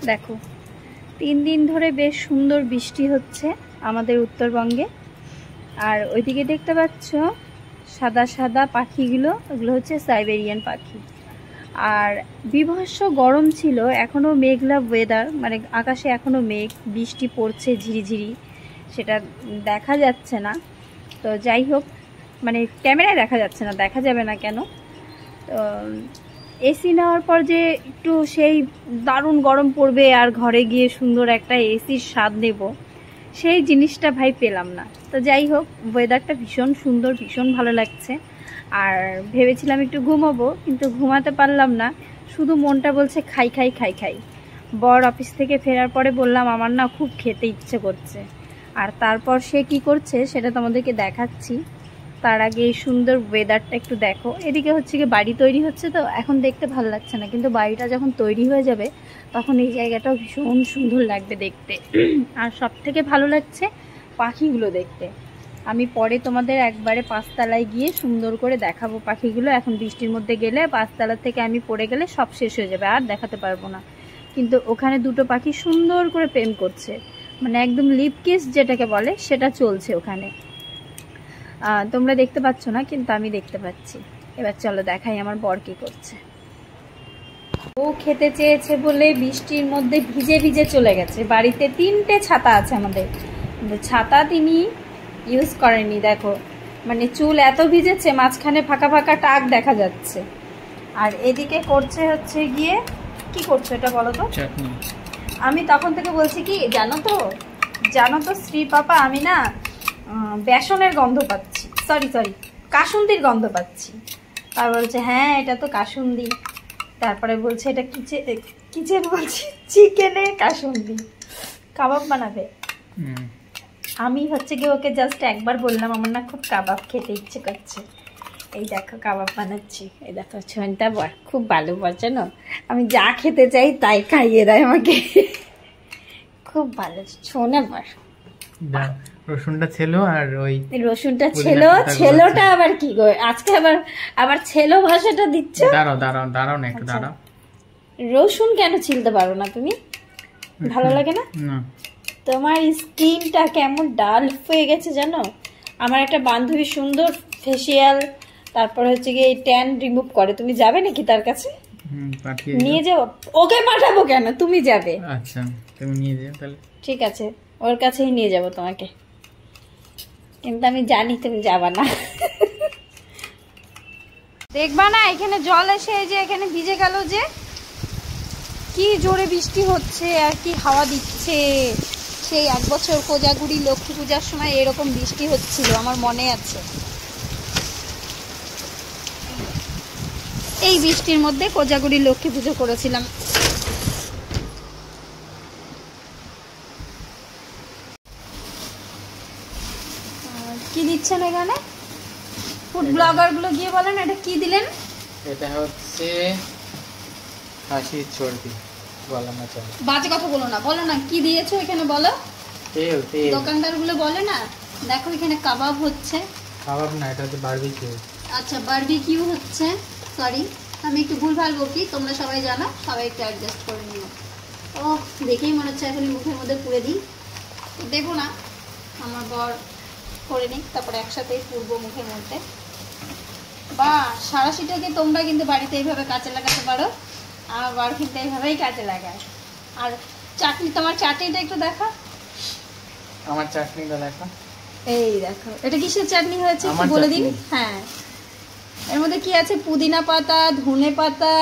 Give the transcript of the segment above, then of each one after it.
দেখো 3 দিন ধরে বেশ সুন্দর বৃষ্টি হচ্ছে আমাদের উত্তরবঙ্গে। আর ওইদিকে দেখতে পাচ্ছ সাদা সাদা পাখিগুলো, ওগুলো হচ্ছে সাইবেরিয়ান পাখি। আর বীভৎস গরম ছিল, এখনও মেঘলা ওয়েদার, মানে আকাশে এখনও মেঘ, বৃষ্টি পড়ছে ঝিরিঝিরি, সেটা দেখা যাচ্ছে না। তো যাই হোক, মানে ক্যামেরায় দেখা যাচ্ছে না, দেখা যাবে না কেন। তো এসি নেওয়ার পর যে একটু সেই দারুণ গরম পড়বে আর ঘরে গিয়ে সুন্দর একটা এসির স্বাদ নেব, সেই জিনিসটা ভাই পেলাম না। তো যাই হোক, ওয়েদারটা ভীষণ সুন্দর, ভীষণ ভালো লাগছে। আর ভেবেছিলাম একটু ঘুমাবো, কিন্তু ঘুমাতে পারলাম না, শুধু মনটা বলছে খাই খাই খাই খাই। বর অফিস থেকে ফেরার পরে বললাম আমার না খুব খেতে ইচ্ছে করছে। আর তারপর সে কি করছে সেটা তোমাদেরকে দেখাচ্ছি। তার আগে এই সুন্দর ওয়েদারটা একটু দেখো। এদিকে হচ্ছে কি বাড়ি তৈরি হচ্ছে, তো এখন দেখতে ভালো লাগছে না, কিন্তু বাড়িটা যখন তৈরি হয়ে যাবে তখন এই জায়গাটাও ভীষণ সুন্দর লাগবে দেখতে। আর সব থেকে ভালো লাগছে পাখিগুলো দেখতে। আমি পরে তোমাদের একবারে 5 তলায় গিয়ে সুন্দর করে দেখাবো পাখিগুলো। এখন বৃষ্টির মধ্যে গেলে 5 তলা থেকে আমি পড়ে গেলে সব শেষ হয়ে যাবে, আর দেখাতে পারবো না। কিন্তু ওখানে দুটো পাখি সুন্দর করে প্রেম করছে, মানে একদম লিপ কিস যেটাকে বলে সেটা চলছে ওখানে। তোমরা দেখতে পাচ্ছ না, কিন্তু আমি দেখতে পাচ্ছি। এবার চলো দেখাই আমার বর কি করছে। ও খেতে চেয়েছে বলে বৃষ্টির মধ্যে ভিজে ভিজে চলে গেছে। বাড়িতে 3টে ছাতা আছে আমাদের, ছাতা তিনি ইউজ করেনি। দেখো মানে চুল এত ভিজেছে, মাঝখানে ফাঁকা ফাঁকা টাক দেখা যাচ্ছে। আর এদিকে করছে হচ্ছে গিয়ে, কি করছো এটা বলো তো? আমি তখন থেকে বলছি কি জানো তো শ্রী পাপা, আমি না বেসনের গন্ধ পাচ্ছি, সরি কাসুন্দির গন্ধ পাচ্ছি। আর বলছে হ্যাঁ এটা তো কাসুন্দি। তারপরে বলছে এটা কিচে বলছি চিকেনের কাসুন্দি, কাবাব বানাবে। আমি হচ্ছে কি ওকে জাস্ট একবার বললাম আমার না খুব কাবাব খেতে ইচ্ছে করছে, এই দেখো কাবাব বানাচ্ছি। এই দেখো ছোনটা বর খুব ভালো জানো, আমি যা খেতে চাই তাই খাইয়ে দেয় আমাকে, খুব ভালো ছোনা বর। রসুনটা ছিল আর ওই রসুনটা ছিল, ছেলোটা আবার কি গো আজকে আবার ছেলো ভাষাটা দিচ্ছ। দাঁড়াও না একটু দাঁড়াও। রসুন কেন ছিলতে পারো না তুমি? ভালো লাগে না? তোমার স্কিনটা কেমন ডাল হয়ে গেছে জানো। আমার একটা বান্ধবী সুন্দর ফেসিয়াল, তারপর হচ্ছে গিয়ে ট্যান রিমুভ করে, তুমি যাবে নাকি তার কাছে? নিয়ে যাও। ওকে পাঠাবো কেন, তুমি যাবে। আচ্ছা তুমি নিয়ে যাও তাহলে। ঠিক আছে, ওর কাছেই নিয়ে যাব তোমাকে, কিন্তু আমি জানি তুমি যাবা না। দেখবা না এখানে জল এসে যে এখানে ভিজে গেল, যে কি জোরে বৃষ্টি হচ্ছে আর কি হাওয়া দিচ্ছে। সেই 1 বছর কোজাগুড়ি লক্ষ্মী পূজার সময় এরকম বৃষ্টি হচ্ছিল, আমার মনে আছে। এই বৃষ্টির মধ্যে কোজাগুড়ি লক্ষ্মী পুজো করেছিলাম। কি দিচ্ছেন এখানে? ফুড ব্লগার গুলো গিয়ে বলেন এটা কি দিলেন? এটা হচ্ছে হাসির চর্বি, বলা না চলে। বাজে কথা বলো না কি দিয়েছো এখানে বলো। তেল দোকানদার গুলো বলে না। দেখো এখানে কাবাব হচ্ছে। কাবাব না, এটা হচ্ছে বারবিকিউ। আচ্ছা বারবিকিউ হচ্ছে, সরি আমি একটু ভুলভাল বকি, তোমরা সবাই জানো, সবাই একটু অ্যাডজাস্ট করে নিও। ও দেখেই মনে হচ্ছে এখন মুখের মধ্যে পুড়ে দিই, দেবো না, আমার বর করে নিই, তারপরে একসাথেই পুড়বো মুখের মধ্যে। বা সারাশিটাকে তোমরা কিন্তু বাড়িতে এইভাবে কাজে লাগাতে পারো, আমার বর কিন্তু এইভাবেই কাজে লাগায়। আর চাটনি, তোমার চাটনিটা একটু দেখো। আমার চাটনিটা দেখো, এই দেখো এটা কিসের চাটনি হয়েছে বলে দিন। হ্যাঁ এর মধ্যে কি আছে? পুদিনা পাতা, ধনে পাতা,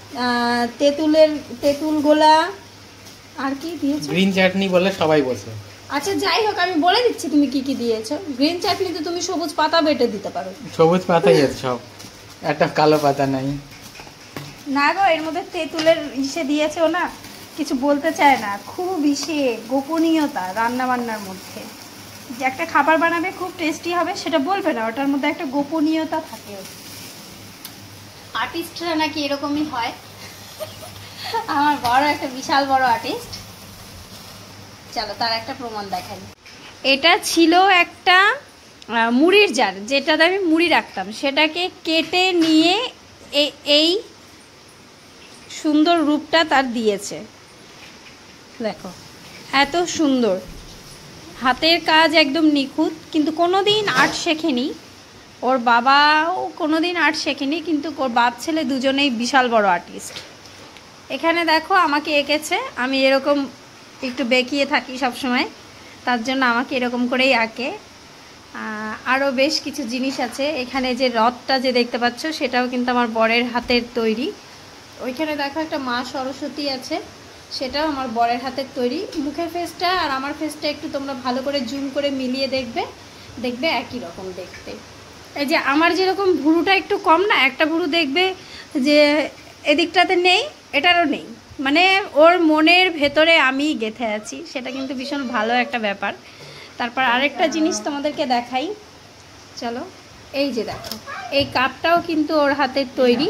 তেঁতুল গোলা, আর কি দিয়েছো? গ্রিন চাটনি বলে সবাই বলছে। আচ্ছা যাই হোক আমি বলে দিচ্ছি তুমি কি কি দিয়েছো। গ্রিন চাটনিতে তুমি সবুজ পাতা বেটে দিতে পারো। সবুজ পাতাই আছে সব, একটা কালো পাতা নাই। না গো, এর মধ্যে তেঁতুলের ইসে দিয়েছে, ও না কিছু বলতে চায় না, খুব ইসে গোপনীয়তা রান্না বান্নার মধ্যে। যে একটা খাবার বানাবে খুব টেস্টি হবে সেটা বলবে না, ওটার মধ্যে একটা গোপনীয়তা থাকে। আর্টিস্টরা নাকি এরকমই হয়। আমার বড় একটা বিশাল বড় আর্টিস্ট। চলো তার একটা প্রমাণ দেখাই। এটা ছিল একটা মুড়ির জার, যেটাতে আমি মুড়ি রাখতাম, সেটাকে কেটে নিয়ে এই সুন্দর রূপটা তার দিয়েছে। দেখো এত সুন্দর হাতের কাজ, একদম নিখুঁত। কিন্তু কোনো দিন আর্ট শেখেনি, ওর বাবাও কোনো দিন আর্ট শেখেনি, কিন্তু ওর বাপ ছেলে দুজনেই বিশাল বড় আর্টিস্ট। এখানে দেখো আমাকে এঁকেছে, আমি এরকম একটু বেঁকিয়ে থাকি সবসময়, তার জন্য আমাকে এরকম করেই আঁকে। আরও বেশ কিছু জিনিস আছে। এখানে যে রথটা যে দেখতে পাচ্ছ সেটাও কিন্তু আমার বরের হাতের তৈরি। ওইখানে দেখো একটা মা সরস্বতী আছে, সেটাও আমার বরের হাতের তৈরি। মুখের ফেসটা আর আমার ফেসটা একটু তোমরা ভালো করে জুম করে মিলিয়ে দেখবে একই রকম দেখতে। এই যে আমার যেরকম ভুরুটা একটু কম না, একটা ভুরু দেখবে যে এদিকটাতে নেই, এটারও নেই, মানে ওর মনের ভেতরে আমি গেঁথে আছি, সেটা কিন্তু ভীষণ ভালো একটা ব্যাপার। তারপর আরেকটা জিনিস তোমাদেরকে দেখাই, চলো। এই যে দেখো, এই কাপটাও কিন্তু ওর হাতের তৈরি।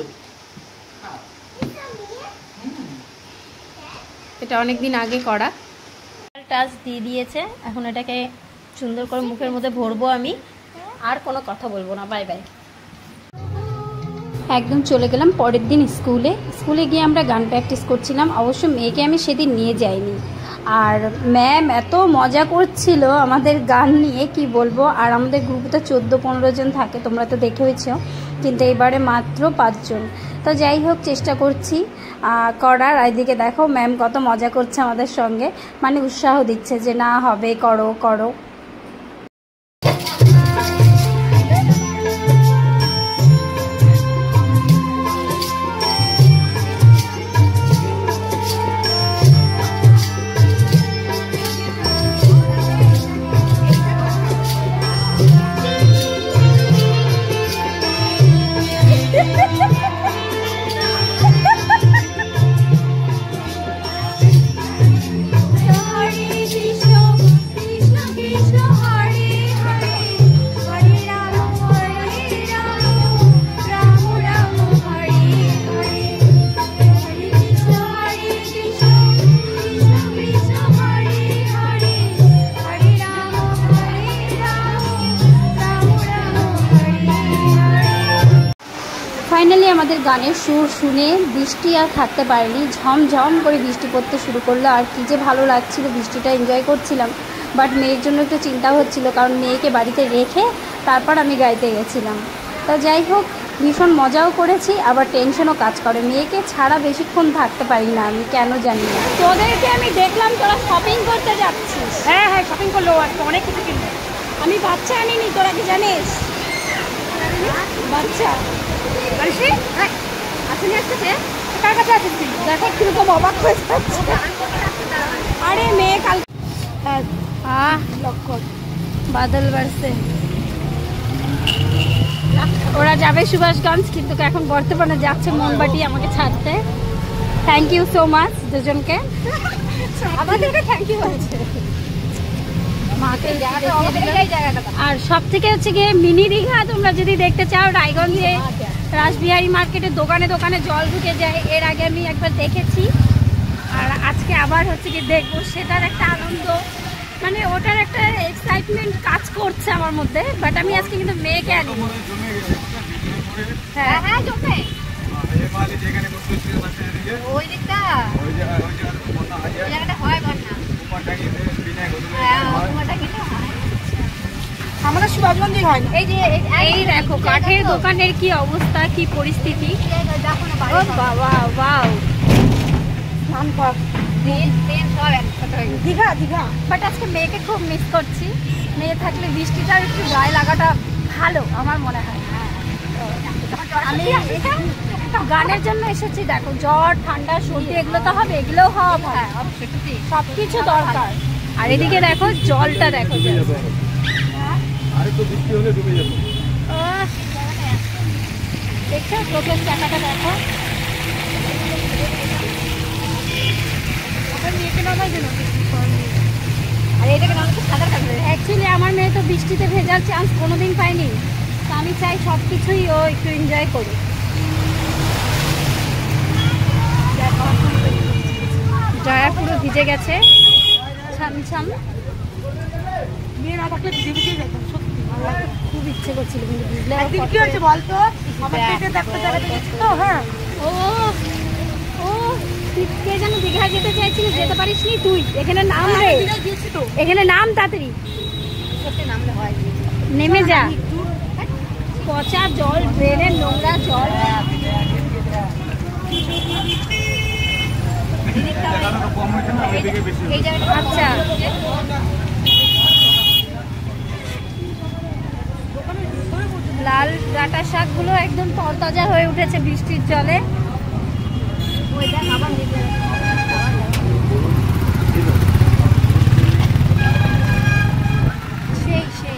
এটা অনেক দিন আগে করা। টাচ দিয়ে দিয়েছে, এখন এটাকে সুন্দর করে মুখের মধ্যে ভরবো আমি, আর কোনো কথা বলবো না। Bye bye. একদম চলে গেলাম পরের দিন স্কুলে গিয়ে আমরা গান প্র্যাকটিস করছিলাম। অবশ্য মেয়েকে আমি সেদিন নিয়ে যাইনি। আর ম্যাম এত মজা করছিল আমাদের গান নিয়ে, কি বলবো। আর আমাদের গ্রুপে তো 14-15 জন থাকে, তোমরা তো দেখেওছো, কিন্তু এবারে মাত্র 5 জন। তো যাই হোক, চেষ্টা করছি করার। এদিকে দেখো ম্যাম কত মজা করছে আমাদের সঙ্গে, মানে উৎসাহ দিচ্ছে যে না হবে, করো করো। ফাইনালি আমাদের গানের সুর শুনে বৃষ্টি আর থাকতে পারেনি, ঝমঝম করে বৃষ্টি পড়তে শুরু করলো। আর কী যে ভালো লাগছিল, বৃষ্টিটা এনজয় করছিলাম। বাট মেয়ের জন্য একটু চিন্তা হচ্ছিল, কারণ মেয়েকে বাড়িতে রেখে তারপর আমি গাইতে গেছিলাম। তা যাই হোক, ভীষণ মজাও করেছি, আবার টেনশনও কাজ করে। মেয়েকে ছাড়া বেশিক্ষণ থাকতে পারি না আমি, কেন জানি না। তোদেরকে আমি দেখলাম তোরা শপিং করতে যাচ্ছিস। হ্যাঁ হ্যাঁ, শপিং করলো, আজকে অনেক কিছু কিনবো। আমি বাচ্চা আনিনি, তোরা কি জানিস? বাচ্চা আসি আসেনি, আসতেছে। কার কাছে আসিস তুই? দেখো কিরকম অবাক হয়ে যাচ্ছে। আরে মেয়ে কাল লক্ষ্য বাদল বাড়ছে। ওরা যাবে সুভাষগঞ্জ, কিন্তু এখন বর্তমানে যাচ্ছে মোমবাটি আমাকে ছাড়তে। থ্যাংক ইউ সো মাচ দুজনকে, আমাদেরকে থ্যাংক ইউ আছে। আর সব থেকে হচ্ছে গিয়ে মিনি দীঘা, তোমরা যদি দেখতে চাও রায়গঞ্জে রাসবিহারী মার্কেটে দোকানে দোকানে জল ঢুকে যায়। এর আগে আমি একবার দেখেছি, আর আজকে আবার হচ্ছে কি দেখবো। সেটার একটা আনন্দ, মানে ওটার একটা এক্সাইটমেন্ট কাজ করছে আমার মধ্যে। বাট আমি আজকে কিন্তু মেয়েকে আনি। হ্যাঁ হ্যাঁ, জমে ওই দিকটা হয় বন্যা। আমাদের সুভাষগঞ্জে হয় না। এই যে এই দেখো কাঠের দোকানের কি অবস্থা, কি পরিস্থিতি। বাবা ওয়াও, দীঘা দীঘা। বাট আজকে মেয়েকে খুব মিস করছি। মেয়ে থাকলে বৃষ্টিটা একটু গায়ে লাগাটা ভালো আমার মনে হয়। আমি গানের জন্য এসেছি। দেখো জ্বর ঠান্ডা সর্দি এগুলো তো হবে, এগুলোও হওয়া ভালো, সব কিছু দরকার। আর এদিকে দেখো জলটা দেখো, দেখছো চোখের চাকাটা দেখো। অ্যাকচুয়ালি আমার মেয়ে তো বৃষ্টিতে ভেজার চান্স কোনোদিন পায়নি, তো আমি চাই সব কিছুই ও একটু এনজয় করি। জয়া পুরো ভিজে গেছে ছাম। মেয়ে না থাকলে ভিজে ভিজে যেতাম, সত্যি খুব ইচ্ছে করছিল, কিন্তু বুঝলে কি হচ্ছে বলতো, আমার পেটে দেখতে তো। হ্যাঁ ও ও কে যেন দীঘা যেতে চাইছিস, যেতে পারিস নি তুই। এখানে নাম রে, এখানে নাম তাড়াতাড়ি নেমে যা। পচা জল, ড্রেনের নোংরা জল। আচ্ছা, লাল ডাঁটা শাকগুলো একদম তরতাজা হয়ে উঠেছে বৃষ্টির জলে। সেই সেই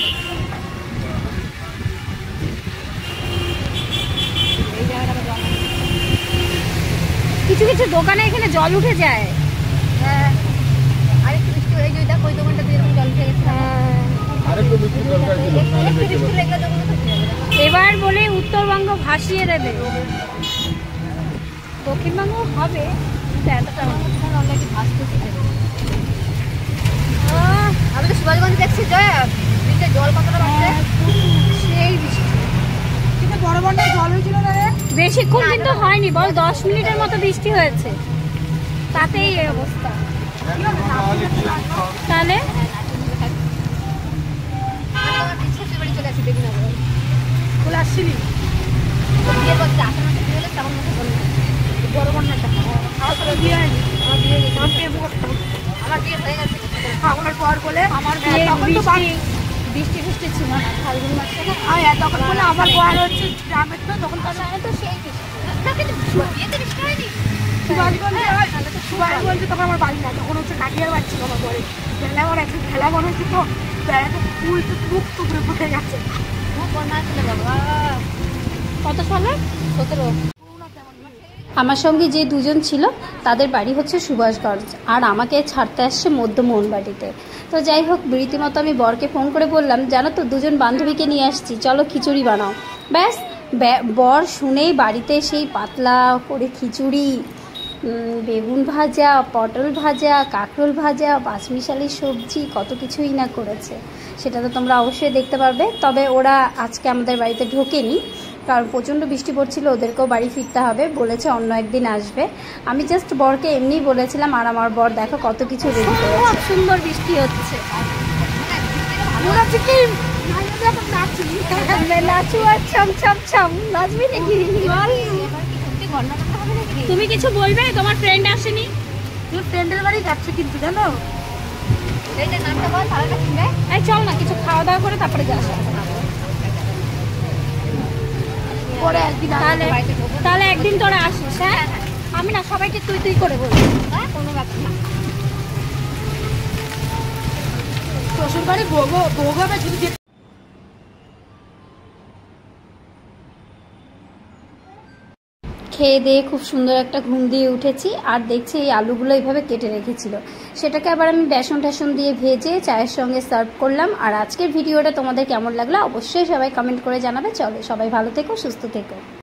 কিছু কিছু দোকানে এখানে জল উঠে যায়। হ্যাঁ, আরেকটু বৃষ্টি হয়ে যায়, ওই দোকানটা দিয়ে জল উঠে গেছে। এবার বলে উত্তরবঙ্গ ভাসিয়ে দেবে, দক্ষিণবঙ্গ হবে এতটা আমি তো সুভাষগঞ্জ দেখছি জল কতটা বাড়ছে, সেই বৃষ্টি। বড় বড় জল হয়েছিল না রে, বেশিক্ষণ কিন্তু হয়নি, বল 10 মিনিটের মতো বৃষ্টি হয়েছে, তাতেই এই অবস্থা। তাহলে চলে আসছিলি বৃষ্টি ফিষ্টি ছিল না ফাল্গুন মাসে না, তখন বলে আমার বর হচ্ছে গ্রামের, তো তখন তো সেই সুভাষগঞ্জে তখন আমার বাড়ি না, তখন হচ্ছে কাটিয়ার বাড়ি ছিল আমার বরে। বেলা আমার এখন খেলা মনে হচ্ছে, তো বেড়াতে ফুল তো মুখ টুকরে ফুটে গেছে। কত সালে? 17। আমার সঙ্গে যে দুজন ছিল তাদের বাড়ি হচ্ছে সুভাষগঞ্জ, আর আমাকে ছাড়তে আসছে মধ্য মোহনবাড়িতে। তো যাই হোক, রীতিমতো আমি বরকে ফোন করে বললাম, জানো তো দুজন বান্ধবীকে নিয়ে আসছি, চলো খিচুড়ি বানাও। ব্যাস, বর শুনেই বাড়িতে সেই পাতলা করে খিচুড়ি, বেগুন ভাজা, পটল ভাজা, কাঁকরোল ভাজা, পাঁচমিশালি সবজি, কত কিছুই না করেছে। সেটা তো তোমরা অবশ্যই দেখতে পারবে। তবে ওরা আজকে আমাদের বাড়িতে ঢোকেনি, কারণ প্রচণ্ড বৃষ্টি পড়ছিল, ওদেরকেও বাড়ি ফিরতে হবে, বলেছে অন্য একদিন আসবে। আমি জাস্ট বরকে এমনিই বলেছিলাম, আর আমার বর দেখো কত কিছু রেডি করেছে। খুব সুন্দর বৃষ্টি হচ্ছে। নাচু আর ছম ছম ছম, নাচবি নাকি? তুমি কিছু বলবে? তোমার ফ্রেন্ড আসেনি? তুমি ফ্রেন্ডের বাড়ি যাচ্ছে কিন্তু, জানো? এই চল না, কিছু খাওয়া দাওয়া করে তারপরে যাস। তাহলে একদিন তোরা আসিস। হ্যাঁ, আমি না সবাইকে তুই তুই করে বলবো, কোনো ব্যাপার না। শ্বশুর বাড়ি ভোগাবে যদি খেয়ে দিয়ে খুব সুন্দর একটা ঘুম দিয়ে উঠেছি। আর দেখছি এই আলুগুলো এইভাবে কেটে রেখেছিল, সেটাকে আবার আমি বেসন টেসন দিয়ে ভেজে চায়ের সঙ্গে সার্ভ করলাম। আর আজকের ভিডিওটা তোমাদের কেমন লাগলো অবশ্যই সবাই কমেন্ট করে জানাবে। চলো, সবাই ভালো থেকো, সুস্থ থেকো।